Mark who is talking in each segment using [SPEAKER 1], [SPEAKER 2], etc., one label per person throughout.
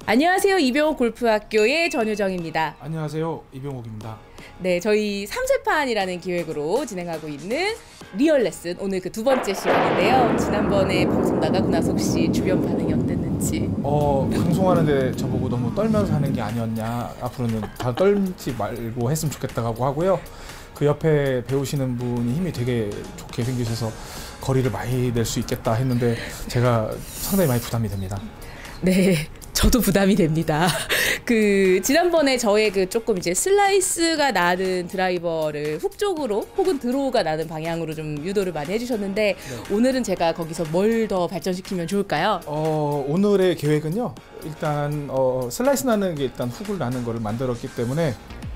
[SPEAKER 1] 안녕하세요. 이병옥 골프학교의 전효정입니다.
[SPEAKER 2] 안녕하세요. 이병옥입니다.
[SPEAKER 1] 네, 저희 3세판이라는 기획으로 진행하고 있는 리얼 레슨, 오늘 그 두 번째 시간인데요. 지난번에 방송 나가고 나서 혹시 주변 반응이 어땠는지?
[SPEAKER 2] 방송하는데 저보고 너무 떨면서 하는 게 아니었냐, 앞으로는 다 떨지 말고 했으면 좋겠다고 하고요. 그 옆에 배우시는 분이 힘이 되게 좋게 생기셔서 거리를 많이 낼 수 있겠다 했는데 제가 상당히 많이 부담이 됩니다.
[SPEAKER 1] 네, 저도 부담이 됩니다. 지난번에 저의 조금 이제 슬라이스가 나는 드라이버를 훅 쪽으로 혹은 드로우가 나는 방향으로 좀 유도를 많이 해주셨는데, 네. 오늘은 제가 거기서 뭘 더 발전시키면 좋을까요?
[SPEAKER 2] 오늘의 계획은요, 일단 슬라이스 나는 게 일단 훅을 나는 거를 만들었기 때문에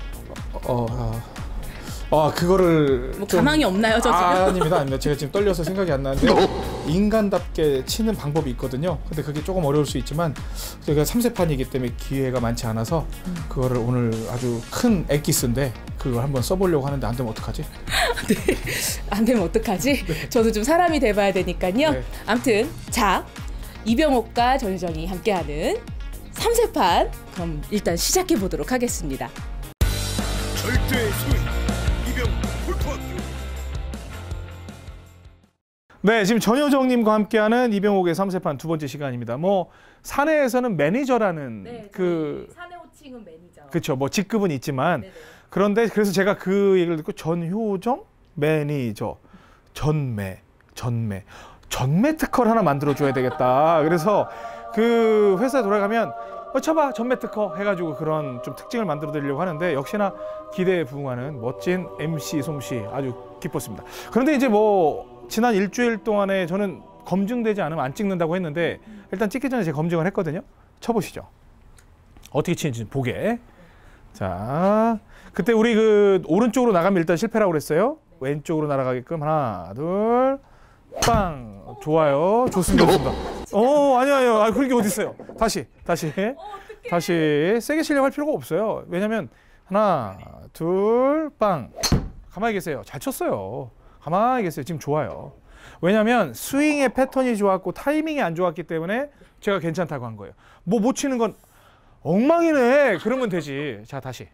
[SPEAKER 2] 그거를
[SPEAKER 1] 뭐 가망이 없나요, 저 지금?
[SPEAKER 2] 아닙니다. 제가 지금 떨려서 생각이 안 나는데 인간답게 치는 방법이 있거든요. 근데 그게 조금 어려울 수 있지만 저희가 3세판이기 때문에 기회가 많지 않아서 그거를 오늘 아주 큰 엑기스인데 그걸 한번 써보려고 하는데 안 되면 어떡하지?
[SPEAKER 1] 네, 안 되면 어떡하지? 네. 저도 좀 사람이 돼봐야 되니까요. 네. 아무튼 자, 이병옥과 전효정이 함께하는 3세판, 그럼 일단 시작해 보도록 하겠습니다.
[SPEAKER 3] 절대 소위 골프학교.
[SPEAKER 2] 네, 지금 전효정님과 함께하는 이병옥의 3세판 두 번째 시간입니다. 사내에서는 매니저라는
[SPEAKER 1] 사내 호칭은 매니저.
[SPEAKER 2] 그렇죠. 직급은 있지만
[SPEAKER 1] 네네.
[SPEAKER 2] 그런데 그래서 제가 그 얘기를 듣고 전효정 매니저 전매 특허를 하나 만들어줘야 되겠다. 그래서 그 회사에 돌아가면 쳐봐 전매 특허 해가지고 그런 좀 특징을 만들어 드리려고 하는데, 역시나 기대에 부응하는 멋진 MC 솜씨 아주 기뻤습니다. 그런데 이제 지난 일주일 동안에 저는 검증되지 않으면 안 찍는다고 했는데, 일단 찍기 전에 제가 검증을 했거든요. 쳐보시죠. 어떻게 치는지 보게. 자, 그때 우리 오른쪽으로 나가면 일단 실패라고 그랬어요. 왼쪽으로 날아가게끔 하나 둘 빵. 좋아요. 좋습니다. 아니요. 그런 게 어디 있어요. 다시 세게 치려고 할 필요가 없어요. 왜냐면 하나 둘 빵. 가만히 계세요. 잘 쳤어요. 가만히 계세요. 지금 좋아요. 왜냐면 스윙의 패턴이 좋았고 타이밍이 안 좋았기 때문에 제가 괜찮다고 한 거예요. 못 치는 건 엉망이네 그러면 되지. 자, 다시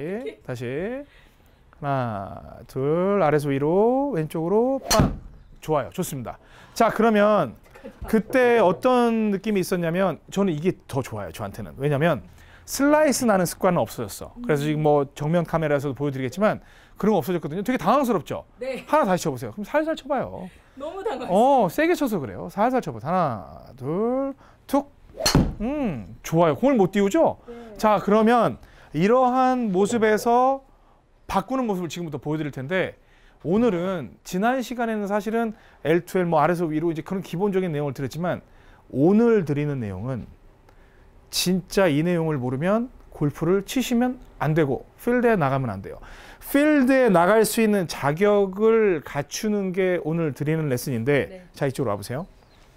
[SPEAKER 2] 하나 둘, 아래서 위로 왼쪽으로 빵. 좋아요. 좋습니다. 자, 그러면 그때 어떤 느낌이 있었냐면, 저는 이게 더 좋아요, 저한테는. 왜냐면 슬라이스 나는 습관은 없어졌어. 그래서 지금 정면 카메라에서도 보여드리겠지만 그런 거 없어졌거든요. 되게 당황스럽죠?
[SPEAKER 1] 네.
[SPEAKER 2] 하나 다시 쳐보세요. 그럼 살살 쳐봐요.
[SPEAKER 1] 너무 당황했어요.
[SPEAKER 2] 세게 쳐서 그래요. 살살 쳐봐. 하나 둘 툭. 좋아요. 공을 못 띄우죠? 네. 자, 그러면 이러한 모습에서 바꾸는 모습을 지금부터 보여드릴 텐데, 오늘은 지난 시간에는 사실은 L2L 아래서 위로 이제 그런 기본적인 내용을 드렸지만, 오늘 드리는 내용은 진짜 이 내용을 모르면 골프를 치시면 안 되고 필드에 나가면 안 돼요. 필드에 나갈 수 있는 자격을 갖추는 게 오늘 드리는 레슨인데, 네. 자, 이쪽으로 와보세요.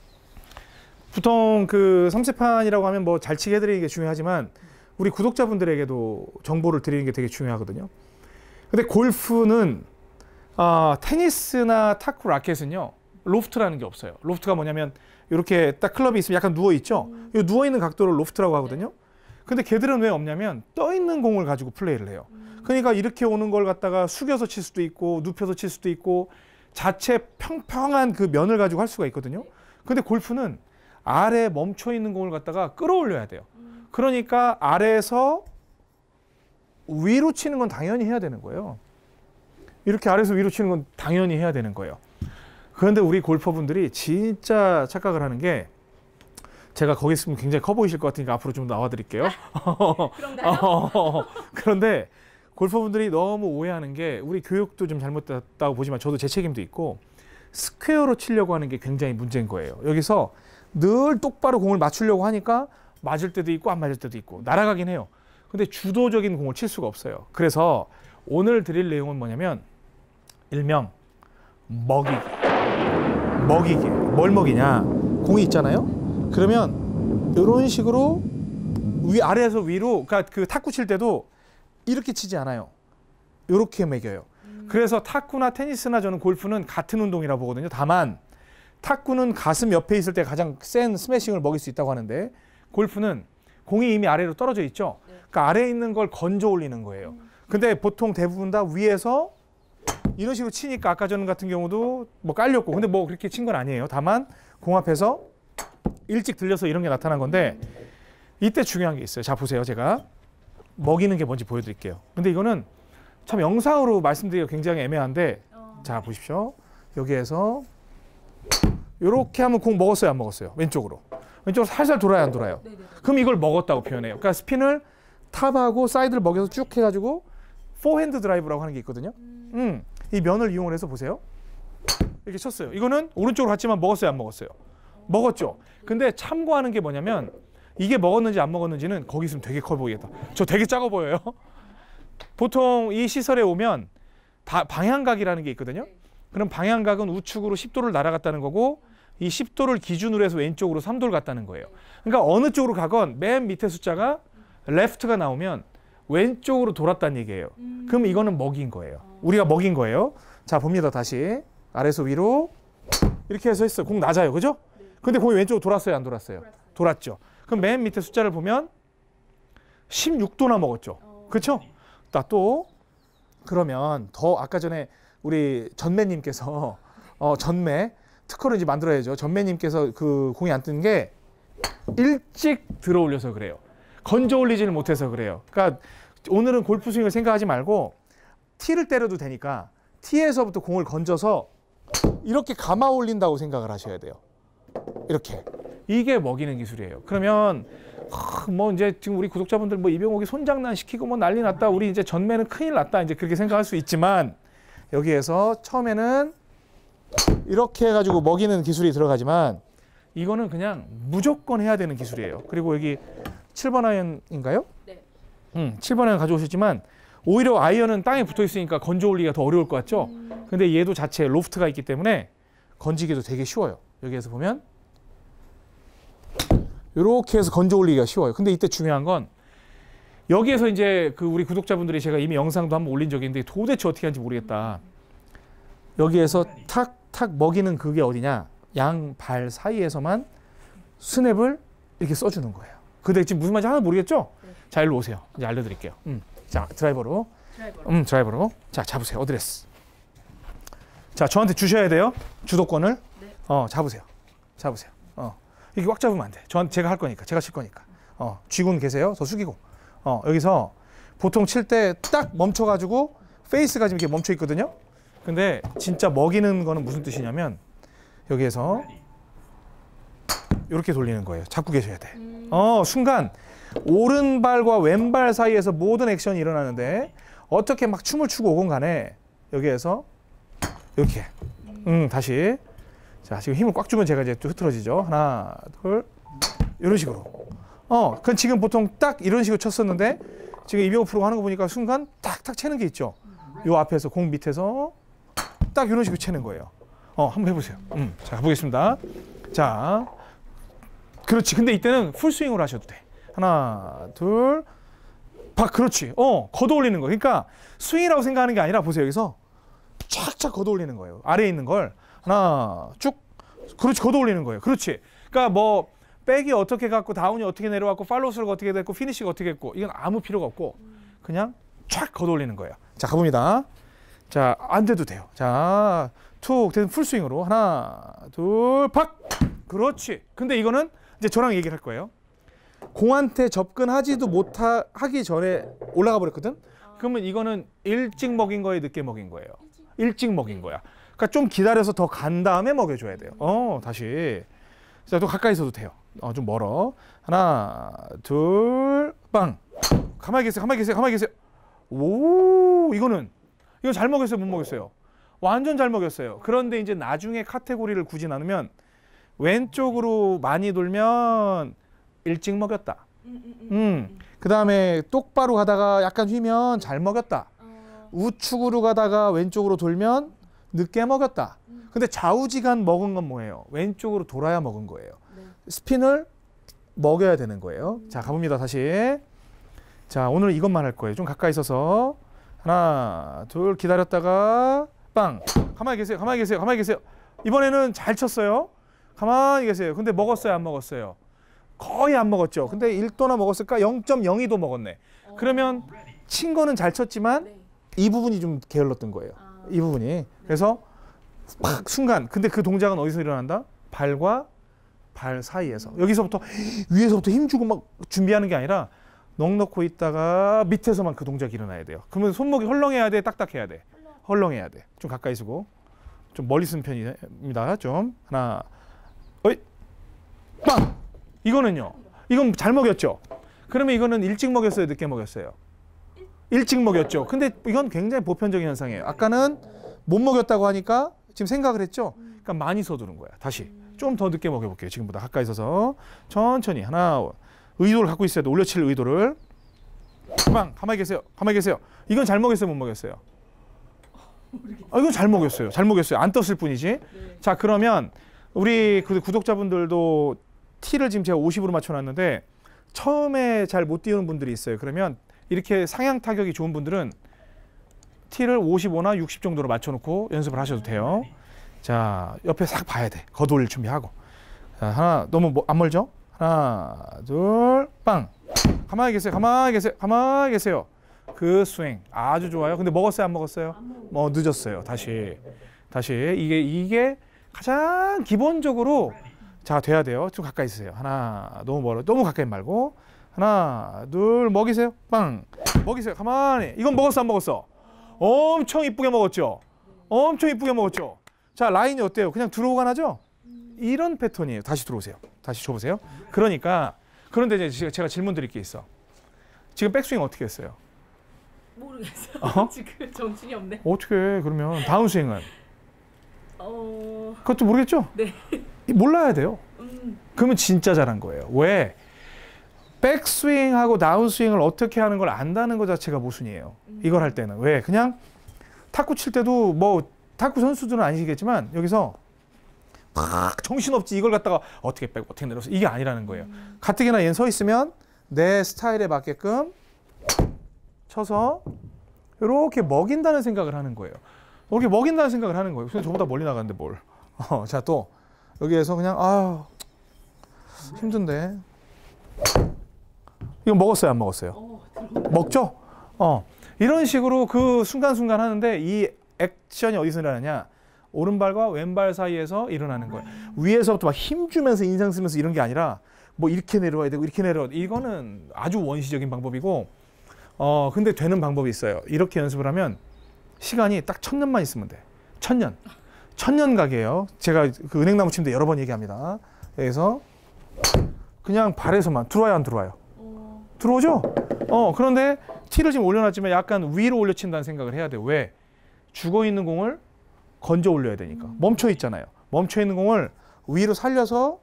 [SPEAKER 2] 보통 3세판이라고 하면 잘 치게 해드리는 게 중요하지만 우리 구독자분들에게도 정보를 드리는 게 되게 중요하거든요. 근데 골프는 테니스나 탁구 라켓은요, 로프트라는 게 없어요. 로프트가 뭐냐면 이렇게 딱 클럽이 있으면 약간 누워있죠? 이 누워있는 각도를 로프트라고 하거든요. 근데 걔들은 왜 없냐면 떠있는 공을 가지고 플레이를 해요. 그러니까 이렇게 오는 걸 갖다가 숙여서 칠 수도 있고 눕혀서 칠 수도 있고 자체 평평한 그 면을 가지고 할 수가 있거든요. 근데 골프는 아래에 멈춰있는 공을 갖다가 끌어올려야 돼요. 그러니까 아래에서 위로 치는 건 당연히 해야 되는 거예요. 이렇게 아래에서 위로 치는 건 당연히 해야 되는 거예요. 그런데 우리 골퍼분들이 진짜 착각을 하는 게, 제가 거기 있으면 굉장히 커 보이실 것 같으니까 앞으로 좀 나와 드릴게요.
[SPEAKER 1] 그런가요?
[SPEAKER 2] 그런데 골퍼분들이 너무 오해하는 게, 우리 교육도 좀 잘못됐다고 보지만 저도 제 책임도 있고, 스퀘어로 치려고 하는 게 굉장히 문제인 거예요. 여기서 늘 똑바로 공을 맞추려고 하니까 맞을 때도 있고 안 맞을 때도 있고 날아가긴 해요. 근데 주도적인 공을 칠 수가 없어요. 그래서 오늘 드릴 내용은 뭐냐면, 일명 먹이기. 뭘 먹이냐? 공이 있잖아요. 그러면 이런 식으로 아래에서 위로, 그러니까 탁구 칠 때도 이렇게 치지 않아요. 이렇게 먹여요. 그래서 탁구나 테니스나 저는 골프는 같은 운동이라고 보거든요. 다만 탁구는 가슴 옆에 있을 때 가장 센 스매싱을 먹일 수 있다고 하는데, 골프는 공이 이미 아래로 떨어져 있죠. 그러니까 아래에 있는 걸 건져 올리는 거예요. 근데 보통 대부분 다 위에서 이런 식으로 치니까 아까 전 같은 경우도 뭐 깔렸고 근데 뭐 그렇게 친 건 아니에요. 다만 공 앞에서 일찍 들려서 이런 게 나타난 건데 이때 중요한 게 있어요. 자 보세요. 제가 먹이는 게 뭔지 보여드릴게요. 근데 이거는 참 영상으로 말씀드리기가 굉장히 애매한데 자 보십시오. 여기에서 이렇게 하면 공 먹었어요, 안 먹었어요? 왼쪽으로. 왼쪽으로 살살 돌아야 안 돌아요? 그럼 이걸 먹었다고 표현해요. 그러니까 스핀을 탑하고 사이드를 먹여서 쭉 해가지고 포핸드 드라이브라고 하는 게 있거든요. 이 면을 이용을 해서 보세요. 이렇게 쳤어요. 이거는 오른쪽으로 갔지만 먹었어요, 안 먹었어요? 먹었죠. 근데 참고하는 게 뭐냐면 이게 먹었는지 안 먹었는지는 거기 있으면 되게 커 보이겠다. 저 되게 작아 보여요. 보통 이 시설에 오면 방향각이라는 게 있거든요. 그럼 방향각은 우측으로 10도를 날아갔다는 거고 이 10도를 기준으로 해서 왼쪽으로 3도를 갔다는 거예요. 그러니까 어느 쪽으로 가건 맨 밑에 숫자가 left가 나오면 왼쪽으로 돌았다는 얘기예요. 그럼 이거는 먹인 거예요. 우리가 먹인 거예요. 자 봅니다. 다시 아래에서 위로 이렇게 해서 했어요. 공 낮아요. 그죠? 근데 공이 왼쪽으로 돌았어요, 안 돌았어요? 돌았죠. 그럼 맨 밑에 숫자를 보면 16도나 먹었죠. 그렇죠? 또 그러면 더 아까 전에 우리 전매님께서 전매 특허를 이제 만들어야죠. 전매님께서 그 공이 안 뜬 게 일찍 들어 올려서 그래요. 건져 올리지를 못해서 그래요. 그러니까 오늘은 골프 스윙을 생각하지 말고 티를 때려도 되니까 티에서부터 공을 건져서 이렇게 감아 올린다고 생각을 하셔야 돼요. 이렇게. 이게 먹이는 기술이에요. 그러면 뭐 이제 지금 우리 구독자분들 뭐 이병옥이 손장난 시키고 뭐 난리 났다. 우리 이제 전매는 큰일 났다. 이제 그렇게 생각할 수 있지만 여기에서 처음에는 이렇게 해가지고 먹이는 기술이 들어가지만 이거는 그냥 무조건 해야 되는 기술이에요. 그리고 여기 7번 아이언인가요?
[SPEAKER 1] 네.
[SPEAKER 2] 7번 아이언 가져오셨지만 오히려 아이언은 땅에 붙어 있으니까 건져 올리기가 더 어려울 것 같죠? 근데 얘도 자체에 로프트가 있기 때문에 건지기도 되게 쉬워요. 여기에서 보면 이렇게 해서 건져 올리기가 쉬워요. 근데 이때 중요한 건 여기에서 이제 그 우리 구독자분들이 제가 이미 영상도 한번 올린 적이 있는데 도대체 어떻게 하는지 모르겠다. 여기에서 탁탁 먹이는 그게 어디냐? 양발 사이에서만 스냅을 이렇게 써주는 거예요. 근데 지금 무슨 말인지 하나도 모르겠죠? 자, 일로 오세요. 이제 알려드릴게요. 자, 드라이버로. 드라이버로. 자, 잡으세요. 어드레스. 자, 저한테 주셔야 돼요. 주도권을. 잡으세요. 잡으세요. 이게 꽉 잡으면 안 돼. 제가 할 거니까. 제가 칠 거니까. 쥐고는 계세요. 더 숙이고. 여기서 보통 칠 때 딱 멈춰가지고 페이스가 지금 이렇게 멈춰 있거든요. 근데 진짜 먹이는 거는 무슨 뜻이냐면 여기에서 이렇게 돌리는 거예요. 잡고 계셔야 돼. 순간 오른발과 왼발 사이에서 모든 액션이 일어나는데 어떻게 막 춤을 추고 오건 간에 여기에서 이렇게 다시 자 지금 힘을 꽉 주면 제가 이제 또 흐트러지죠. 하나 둘 이런 식으로 그건 지금 보통 딱 이런 식으로 쳤었는데 지금 이병호 프로가 하는 거 보니까 순간 탁탁 채는 게 있죠. 요 앞에서 공 밑에서 딱 이런 식으로 채는 거예요. 한번 해보세요. 자 가보겠습니다. 자 그렇지. 근데 이때는 풀스윙으로 하셔도 돼. 하나 둘 그렇지. 걷어 올리는 거. 그러니까 스윙이라고 생각하는 게 아니라 보세요. 여기서 쫙쫙 걷어 올리는 거예요. 아래에 있는 걸 하나 쭉 그렇지 걷어 올리는 거예요. 그렇지. 그러니까 뭐 백이 어떻게 갔고 다운이 어떻게 내려왔고 팔로우스루가 어떻게 됐고 피니시가 어떻게 했고 이건 아무 필요가 없고 그냥 쫙 걷어 올리는 거예요. 자 가봅니다. 자 안 돼도 돼요. 자 툭 되는 풀스윙으로 하나 둘 팍 그렇지. 근데 이거는 이제 저랑 얘기를 할 거예요. 공한테 접근하지도 못하기 전에 올라가 버렸거든. 그러면 이거는 일찍 먹인 거예요, 늦게 먹인 거예요? 일찍 먹인 거야. 그러니까 좀 기다려서 더 간 다음에 먹여줘야 돼요. 다시. 자, 또 가까이 있어도 돼요. 좀 멀어. 하나, 둘, 빵. 가만히 계세요, 가만히 계세요, 가만히 계세요. 오, 이거 잘 먹였어요, 못 먹였어요? 완전 잘 먹였어요. 그런데 이제 나중에 카테고리를 굳이 나누면 왼쪽으로 많이 돌면 일찍 먹였다. 그 다음에 똑바로 가다가 약간 휘면 잘 먹였다. 우측으로 가다가 왼쪽으로 돌면 늦게 먹였다. 근데 좌우지간 먹은 건 뭐예요? 왼쪽으로 돌아야 먹은 거예요. 스핀을 먹여야 되는 거예요. 자, 가봅니다. 다시. 자, 오늘 이것만 할 거예요. 좀 가까이 있어서 하나, 둘 기다렸다가 빵. 가만히 계세요. 가만히 계세요. 가만히 계세요. 이번에는 잘 쳤어요. 가만히 계세요. 근데 먹었어요? 안 먹었어요? 거의 안 먹었죠. 근데 1도나 먹었을까? 0.02도 먹었네. 그러면 친 거는 잘 쳤지만
[SPEAKER 1] 네.
[SPEAKER 2] 이 부분이 좀 게을렀던 거예요. 이 부분이. 그래서 막 순간. 근데 그 동작은 어디서 일어난다? 발과 발 사이에서. 여기서부터 위에서부터 힘주고 막 준비하는 게 아니라 넋 놓고 있다가 밑에서만 그 동작이 일어나야 돼요. 그러면 손목이 헐렁해야 돼? 딱딱해야 돼? 헐렁해야 돼. 좀 가까이 쓰고. 좀 멀리 쓴 편입니다. 좀. 하나. 어이. 빵! 이거는요. 이건 잘 먹였죠. 그러면 이거는 일찍 먹였어요, 늦게 먹였어요? 일찍 먹였죠. 근데 이건 굉장히 보편적인 현상이에요. 아까는 못 먹였다고 하니까 지금 생각을 했죠. 그러니까 많이 서두른 거야. 다시 좀 더 늦게 먹여볼게요. 지금보다 가까이 서서 천천히 하나 의도를 갖고 있어야 돼. 올려칠 의도를. 빵! 가만히 계세요. 가만히 계세요. 이건 잘 먹였어요, 못 먹였어요? 이건 잘 먹였어요. 잘 먹였어요. 안 떴을 뿐이지.
[SPEAKER 1] 네.
[SPEAKER 2] 자, 그러면 우리 그 구독자분들도 T를 지금 제가 50으로 맞춰놨는데 처음에 잘 못 띄우는 분들이 있어요. 그러면 이렇게 상향 타격이 좋은 분들은 T를 55나 60 정도로 맞춰놓고 연습을 하셔도 돼요. 자, 옆에 싹 봐야 돼. 걷어올릴 준비하고. 자, 하나, 너무 안 멀죠? 하나, 둘, 빵. 가만히 계세요. 가만히 계세요. 가만히 계세요. 그 스윙 아주 좋아요. 근데 먹었어요, 안 먹었어요? 뭐 늦었어요. 다시 이게 가장 기본적으로 자 돼야 돼요. 좀 가까이 있으세요. 하나, 너무 멀어. 너무 가까이 말고. 하나, 둘, 먹이세요. 빵. 먹이세요. 가만히. 이건 먹었어, 안 먹었어? 엄청 이쁘게 먹었죠. 엄청 이쁘게 먹었죠. 자, 라인이 어때요? 그냥 들어오가 나죠? 이런 패턴이에요. 다시 들어오세요. 다시 줘보세요. 그러니까 그런데 이제 제가 질문 드릴 게 있어. 지금 백스윙 어떻게 했어요?
[SPEAKER 1] 모르겠어요. 지금 정신이 없네.
[SPEAKER 2] 어떻게 해, 그러면 다운 스윙은? 그것도 모르겠죠?
[SPEAKER 1] 네.
[SPEAKER 2] 몰라야 돼요. 그러면 진짜 잘한 거예요. 왜? 백스윙하고 다운스윙을 어떻게 하는 걸 안다는 것 자체가 모순이에요. 이걸 할 때는. 왜? 그냥 탁구 칠 때도 뭐 탁구 선수들은 아니시겠지만 여기서 막 정신없지 이걸 갖다가 어떻게 빼고 어떻게 내려서 이게 아니라는 거예요. 가뜩이나 얘는 서 있으면 내 스타일에 맞게끔 쳐서 이렇게 먹인다는 생각을 하는 거예요. 이렇게 먹인다는 생각을 하는 거예요. 근데 저보다 멀리 나가는데 뭘. 자, 또 여기에서 그냥 아유 힘든데. 이거 먹었어요, 안 먹었어요? 먹죠? 이런 식으로 그 순간순간 하는데 이 액션이 어디서 일어나냐? 오른발과 왼발 사이에서 일어나는 거예요. 위에서부터 막 힘주면서 인상 쓰면서 이런 게 아니라 뭐 이렇게 내려와야 되고 이렇게 내려와야 되고 이거는 아주 원시적인 방법이고 근데 되는 방법이 있어요. 이렇게 연습을 하면 시간이 딱 1000년만 있으면 돼. 1000년. 1000년 가게예요. 제가 그 은행나무 침대 여러 번 얘기합니다. 그래서 그냥 발에서만 들어와요, 안 들어와요? 들어오죠? 그런데 티를 지금 올려놨지만 약간 위로 올려친다는 생각을 해야 돼요. 왜? 죽어있는 공을 건져 올려야 되니까. 멈춰 있잖아요. 멈춰 있는 공을 위로 살려서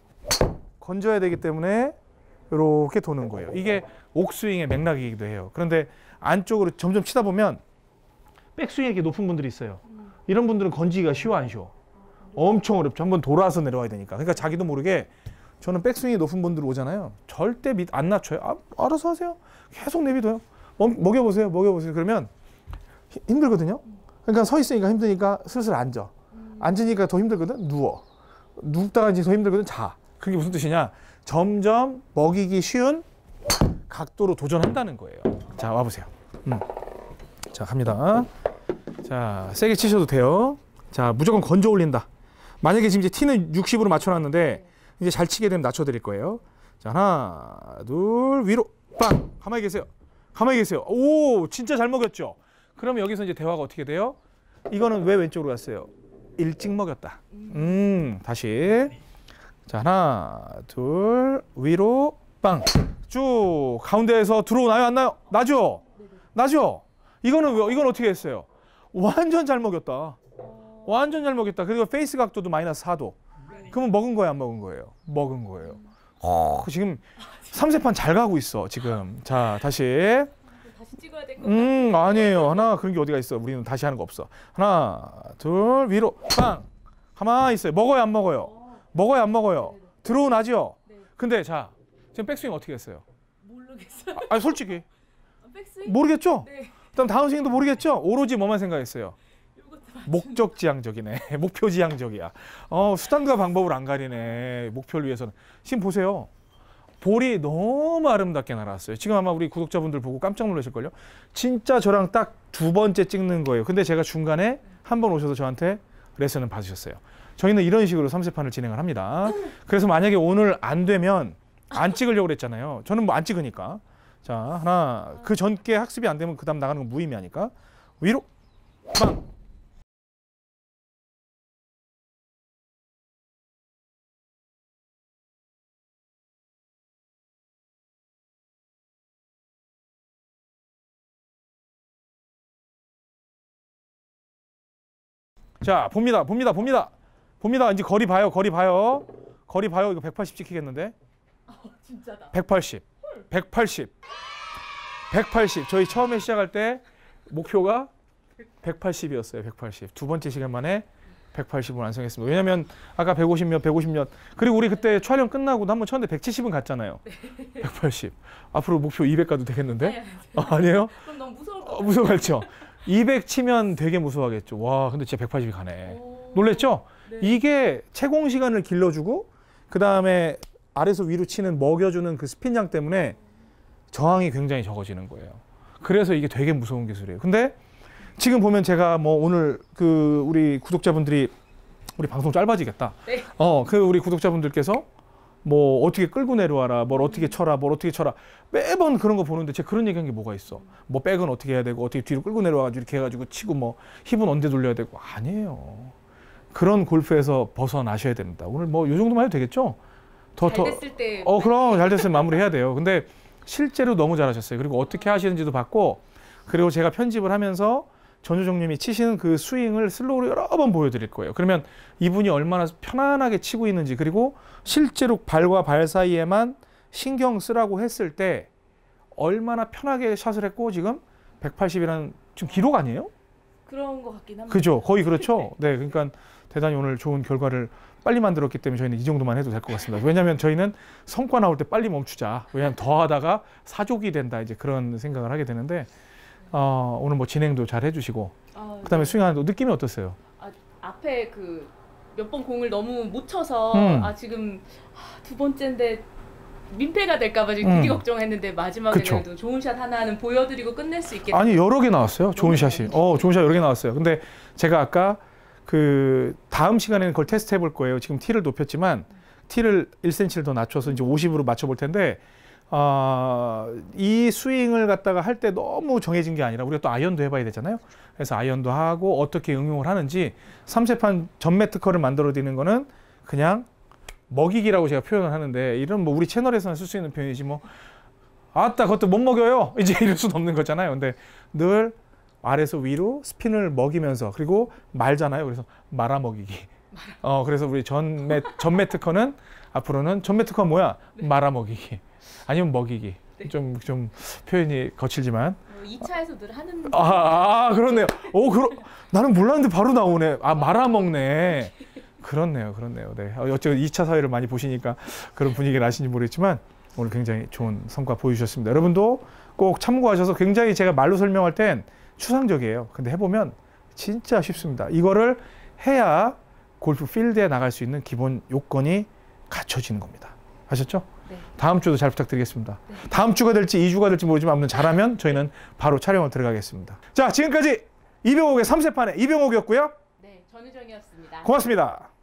[SPEAKER 2] 건져야 되기 때문에 이렇게 도는 거예요. 이게 옥스윙의 맥락이기도 해요. 그런데 안쪽으로 점점 치다 보면 백스윙이 이렇게 높은 분들이 있어요. 이런 분들은 건지기가 쉬워, 안 쉬워? 엄청 어렵죠. 한번 돌아서 내려와야 되니까. 그러니까 자기도 모르게 저는 백스윙이 높은 분들 오잖아요. 절대 안 낮춰요. 알아서 하세요. 계속 내비둬요. 먹여보세요. 먹여보세요. 그러면 힘들거든요. 그러니까 서 있으니까 힘드니까 슬슬 앉아. 앉으니까 더 힘들거든. 누워. 눕다가 이제 더 힘들거든. 자. 그게 무슨 뜻이냐? 점점 먹이기 쉬운 각도로 도전한다는 거예요. 자, 와보세요. 자, 갑니다. 자, 세게 치셔도 돼요. 자, 무조건 건져 올린다. 만약에 지금 이제 T는 60으로 맞춰놨는데 이제 잘 치게 되면 낮춰드릴 거예요. 자, 하나, 둘, 위로, 빵! 가만히 계세요. 가만히 계세요. 오, 진짜 잘 먹였죠? 그러면 여기서 이제 대화가 어떻게 돼요? 이거는 왜 왼쪽으로 갔어요? 일찍 먹였다. 다시. 자, 하나, 둘, 위로, 빵! 쭉 가운데에서 들어오나요, 안 나요? 나죠? 나죠? 이건 어떻게 했어요? 완전 잘 먹였다. 완전 잘 먹였다. 그리고 페이스 각도도 마이너스 4도. 그러면 먹은 거예요, 안 먹은 거예요? 먹은 거예요. 지금 3세판 잘 가고 있어, 지금. 자, 다시.
[SPEAKER 1] 다시 찍어야 될 것 같아요.
[SPEAKER 2] 아니에요. 하나, 그런 게 어디가 있어. 우리는 다시 하는 거 없어. 하나, 둘, 위로, 빵! 가만히 있어요. 먹어요, 안 먹어요? 먹어요, 안 먹어요? 들어오나죠? 근데 자, 지금 백스윙 어떻게 했어요?
[SPEAKER 1] 모르겠어요.
[SPEAKER 2] 아니, 솔직히.
[SPEAKER 1] 백스윙?
[SPEAKER 2] 모르겠죠?
[SPEAKER 1] 네.
[SPEAKER 2] 그다음 다운스윙도 모르겠죠? 오로지 뭐만 생각했어요? 목적지향적이네. 목표지향적이야. 수단과 방법을 안 가리네. 목표를 위해서는. 지금 보세요. 볼이 너무 아름답게 날아왔어요. 지금 아마 우리 구독자분들 보고 깜짝 놀라실걸요. 진짜 저랑 딱 2번째 찍는 거예요. 근데 제가 중간에 한 번 오셔서 저한테 레슨을 받으셨어요. 저희는 이런 식으로 3세판을 진행을 합니다. 그래서 만약에 오늘 안 되면 안 찍으려고 그랬잖아요. 저는 뭐 안 찍으니까. 자, 하나, 그 전께 학습이 안 되면 그 다음 나가는 건 무의미하니까. 위로, 빵. 자, 봅니다. 이제 거리 봐요. 이거 180 찍히겠는데?
[SPEAKER 1] 진짜다.
[SPEAKER 2] 180. 저희 처음에 시작할 때 목표가 180이었어요. 180. 두 번째 시간 만에 180을 완성했습니다. 왜냐면 아까 150몇. 그리고 우리 그때 촬영 끝나고도 한번 쳤는데 170은 갔잖아요. 180. 앞으로 목표 200 가도 되겠는데? 아니에요?
[SPEAKER 1] 그럼 너무 무서울 것 같아요.
[SPEAKER 2] 무서워했죠. 200 치면 되게 무서워하겠죠. 와, 근데 진짜 180이 가네. 놀랬죠?
[SPEAKER 1] 네.
[SPEAKER 2] 이게 채공 시간을 길러주고 그 다음에 아래에서 위로 치는 먹여주는 그 스핀량 때문에 저항이 굉장히 적어지는 거예요. 그래서 이게 되게 무서운 기술이에요. 근데 지금 보면 제가 뭐 오늘 그 우리 구독자분들이 우리 방송 짧아지겠다.
[SPEAKER 1] 네.
[SPEAKER 2] 그 우리 구독자분들께서 뭐 어떻게 끌고 내려와라, 뭘 어떻게 쳐라, 매번 그런 거 보는데 제가 그런 얘기한 게 뭐가 있어? 뭐 백은 어떻게 해야 되고 어떻게 뒤로 끌고 내려와가지고 이렇게 해가지고 치고 뭐 힙은 언제 돌려야 되고 아니에요. 그런 골프에서 벗어나셔야 됩니다. 오늘 뭐 이 정도만 해도 되겠죠?
[SPEAKER 1] 잘 됐을 때.
[SPEAKER 2] 그럼 잘 됐으면 마무리해야 돼요. 근데 실제로 너무 잘하셨어요. 그리고 어떻게 하시는지도 봤고, 그리고 제가 편집을 하면서 전효정님이 치시는 그 스윙을 슬로우로 여러 번 보여드릴 거예요. 그러면 이분이 얼마나 편안하게 치고 있는지, 그리고 실제로 발과 발 사이에만 신경 쓰라고 했을 때 얼마나 편하게 샷을 했고, 지금 180이라는 지금 기록 아니에요?
[SPEAKER 1] 그런 것 같긴 합니다.
[SPEAKER 2] 그죠? 거의 그렇죠. 네, 그러니까 대단히 오늘 좋은 결과를 빨리 만들었기 때문에 저희는 이 정도만 해도 될 것 같습니다. 왜냐하면 저희는 성과 나올 때 빨리 멈추자. 왜냐하면 더 하다가 사족이 된다. 이제 그런 생각을 하게 되는데 오늘 뭐 진행도 잘 해주시고 그다음에 스윙하는 느낌이 어떠세요?
[SPEAKER 1] 앞에 그 몇 번 공을 너무 못 쳐서 지금 두 번째인데 민폐가 될까봐 지금 되게 걱정했는데 마지막에는 그래도 좋은 샷 하나는 보여드리고 끝낼 수 있겠다.
[SPEAKER 2] 아니 여러 개 나왔어요. 좋은 샷이. 좋은 샷 여러 개 나왔어요. 근데 제가 아까 그 다음 시간에는 그걸 테스트 해볼 거예요. 지금 티를 높였지만 티를 1cm를 더 낮춰서 이제 50으로 맞춰볼 텐데 이 스윙을 갖다가 할 때 너무 정해진 게 아니라 우리가 또 아이언도 해봐야 되잖아요. 그래서 아이언도 하고 어떻게 응용을 하는지 3세판 전매 특허를 만들어 드리는 거는 그냥 먹이기라고 제가 표현을 하는데 이런 뭐 우리 채널에서는 쓸 수 있는 표현이지 뭐 아따 그것도 못 먹여요 이제 이럴 수는 없는 거잖아요. 근데 늘 아래에서 위로 스핀을 먹이면서 그리고 말잖아요. 그래서 말아먹이기. 그래서 우리 전매 특허는 앞으로는 전매 특허가 뭐야? 네. 말아먹이기. 아니면 먹이기. 네. 좀 표현이 거칠지만
[SPEAKER 1] 2차에서 늘 하는
[SPEAKER 2] 그렇네요. 나는 몰랐는데 바로 나오네. 말아먹네. 그렇네요. 네. 어쨌든 2차 사회를 많이 보시니까 그런 분위기를 아시는지 모르겠지만 오늘 굉장히 좋은 성과 보여주셨습니다. 여러분도 꼭 참고하셔서 굉장히 제가 말로 설명할 땐 추상적이에요. 근데 해보면 진짜 쉽습니다. 이거를 해야 골프 필드에 나갈 수 있는 기본 요건이 갖춰지는 겁니다. 아셨죠? 네. 다음 주도 잘 부탁드리겠습니다. 네. 다음 주가 될지 2주가 될지 모르지만 아무튼 잘하면 저희는 바로 촬영을 들어가겠습니다. 자, 지금까지 이병옥의 3세판의 이병옥이었고요.
[SPEAKER 1] 네, 전유정이었습니다.
[SPEAKER 2] 고맙습니다.